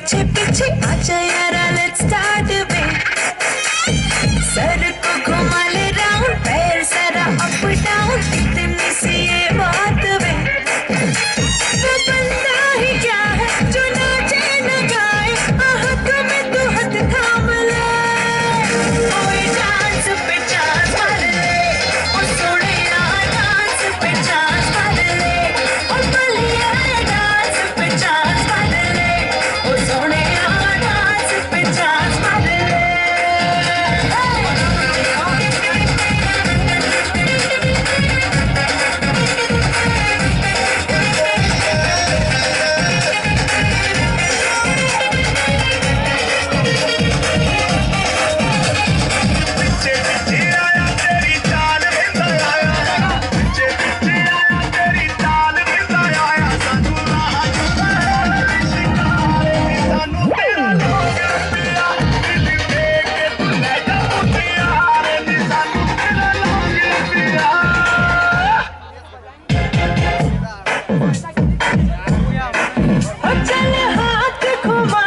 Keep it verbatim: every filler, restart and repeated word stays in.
पीछे पीछे आजा यारा, लेट्स स्टार्ट वे। सर को घुमा ले राउंड, पैर सारा अप डाउन, इतनी सी ये बात वे। वो बंदा ही क्या है जो नाचे न गाए, हाथ में तू हाथ थाम ले। ओए डांस पे चांस मार ले, ओ सोनिया डांस पे चांस मार ले, ओ बलिया डांस पे चांस मार ले, ओ सोनिया डांस पे चांस मार ले। चल हाथ घुमा